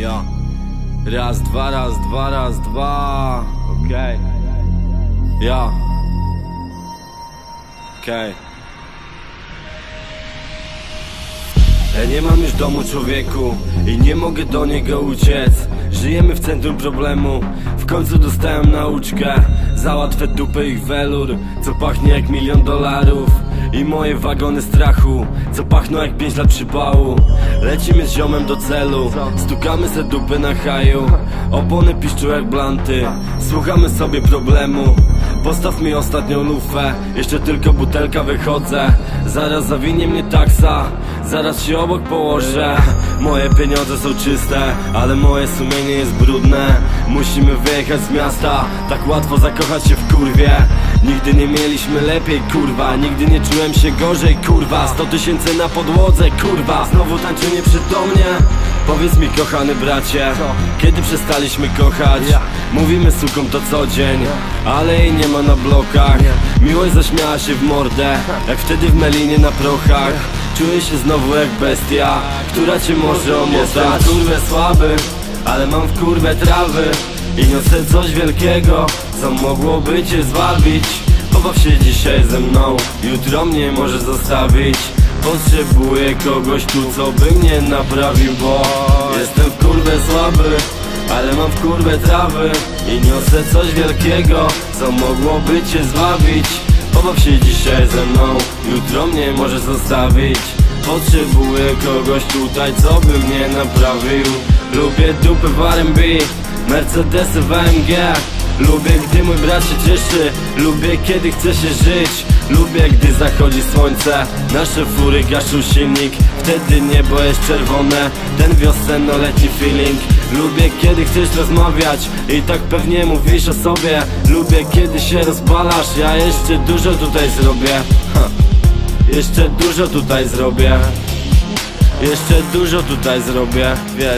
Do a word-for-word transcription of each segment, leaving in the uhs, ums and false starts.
Ja. Raz, dwa, raz, dwa, raz, dwa. Okej. Okay. Ja. Okej. Okay. Ja nie mam już domu, człowieku, i nie mogę do niego uciec. Żyjemy w centrum problemu, w końcu dostałem nauczkę. Załatwę dupę ich welur, co pachnie jak milion dolarów. I moje wagony strachu, co pachną jak pięć lat przypału. Lecimy z ziomem do celu, stukamy se dupy na haju. Opony piszczą jak blanty, słuchamy sobie problemu. Postaw mi ostatnią lufę, jeszcze tylko butelka, wychodzę. Zaraz zawinie mnie taksa, zaraz się obok położę. Moje pieniądze są czyste, ale moje sumienie jest brudne. Musimy wyjechać z miasta, tak łatwo zakochać się w kurwie. Nigdy nie mieliśmy lepiej, kurwa, nigdy nie czułem się gorzej, kurwa. Sto tysięcy na podłodze, kurwa, znowu tańczy nieprzytomnie. Powiedz mi, kochany bracie, kiedy przestaliśmy kochać? Mówimy sukom to co dzień, ale jej nie ma na blokach. Miłość zaśmiała się w mordę, jak wtedy w Melinie na prochach. Czuję się znowu jak bestia, która cię może omotać. Jestem kurwę słaby, ale mam w kurwę trawy i niosę coś wielkiego, co mogłoby cię zwabić. Pobaw się dzisiaj ze mną, jutro mnie może zostawić. Potrzebuję kogoś tu, co by mnie naprawił, bo jestem w kurwę słaby, ale mam w kurwę trawy i niosę coś wielkiego, co mogłoby cię zwabić. Pobaw się dzisiaj ze mną, jutro mnie może zostawić. Potrzebuję kogoś tutaj, co by mnie naprawił. Lubię dupy w R and B, Mercedesy w A M G. Lubię, gdy mój brat się cieszy, lubię, kiedy chce się żyć. Lubię, gdy zachodzi słońce, nasze fury gaszą silnik. Wtedy niebo jest czerwone, ten wiosenno-letni feeling. Lubię, kiedy chcesz rozmawiać i tak pewnie mówisz o sobie. Lubię, kiedy się rozpalasz, ja jeszcze dużo tutaj zrobię. Ha. Jeszcze dużo tutaj zrobię. Jeszcze dużo tutaj zrobię, wiesz.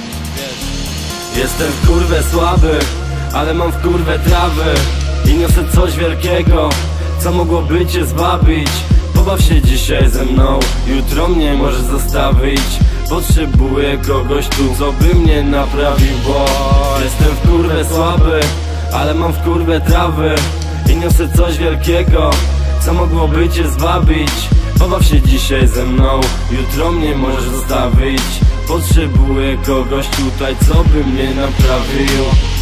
Jestem w kurwę słaby, ale mam w kurwę trawy i niosę coś wielkiego, co mogłoby cię zwabić. Pobaw się dzisiaj ze mną, jutro mnie może zostawić. Potrzebuję kogoś tu, co by mnie naprawił, bo jestem w kurwę słaby, ale mam w kurwę trawy i niosę coś wielkiego, co mogłoby cię zwabić. Pobaw się dzisiaj ze mną, jutro mnie może zostawić. Potrzebuję kogoś tutaj, co by mnie naprawił.